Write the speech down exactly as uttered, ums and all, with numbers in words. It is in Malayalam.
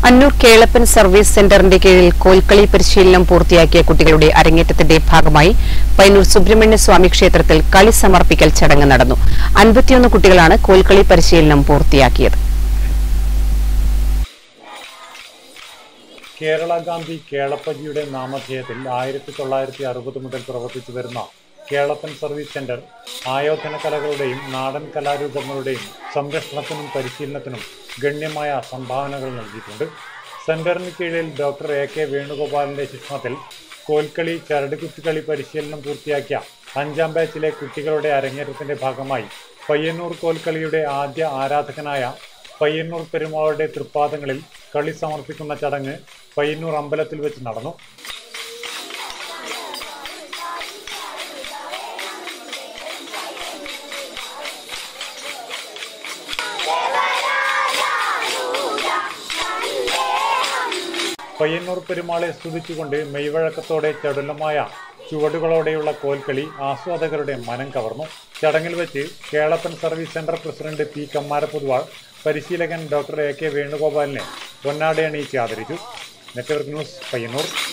അന്നൂർ കേളപ്പൻ സർവീസ് സെന്ററിന്റെ കീഴിൽ കോൽക്കളി പരിശീലനം പൂർത്തിയാക്കിയ കുട്ടികളുടെ അരങ്ങേറ്റത്തിന്റെ ഭാഗമായി പയ്യന്നൂർ സുബ്രഹ്മണ്യ സ്വാമി ക്ഷേത്രത്തിൽ കളി സമർപ്പിക്കൽ ചടങ്ങ് നടന്നു. അൻപത്തിയൊന്ന് കുട്ടികളാണ് കോൽക്കളി പരിശീലനം പൂർത്തിയാക്കിയത്. കേരള ഗാന്ധി കേളപ്പജിയുടെ നാമധേയത്തിൽ ആയിരത്തി തൊള്ളായിരത്തി അറുപത് മുതൽ പ്രവർത്തിച്ചു വരുന്ന കേളപ്പൻ സർവീസ് സെന്റർ ആയോധന കലകളുടെയും നാടൻ കലാരൂപങ്ങളുടെയും സംരക്ഷണത്തിനും പരിശീലനത്തിനും ഗണ്യമായ സംഭാവനകൾ നൽകിയിട്ടുണ്ട്. സെന്ററിന് കീഴിൽ ഡോക്ടർ എ കെ വേണുഗോപാലിന്റെ ശിക്ഷണത്തിൽ കോൽക്കളി ചരടുകുത്തിക്കളി പരിശീലനം പൂർത്തിയാക്കിയ അഞ്ചാം ബാച്ചിലെ കുട്ടികളുടെ അരങ്ങേറ്റത്തിന്റെ ഭാഗമായി പയ്യന്നൂർ കോൽക്കളിയുടെ ആദ്യ ആരാധകനായ പയ്യന്നൂർ പെരുമാളുടെ തൃപ്പാദങ്ങളിൽ കളി സമർപ്പിക്കുന്ന ചടങ്ങ് പയ്യന്നൂർ അമ്പലത്തിൽ വെച്ച് നടന്നു. പയ്യന്നൂർ പെരുമാളെ സ്തുതിച്ചുകൊണ്ട് മെയ്വഴക്കത്തോടെ ചടുലമായ ചുവടുകളോടെയുള്ള കോൽക്കളി ആസ്വാദകരുടെ മനം കവർന്നു. ചടങ്ങിൽ വെച്ച് Kelappan service centre president P Kammarapothuval പരിശീലകൻ ഡോക്ടർ എ കെ വേണുഗോപാലിനെ പൊന്നാടയണിയിച്ച് ആദരിച്ചു. Network news, Payyanur.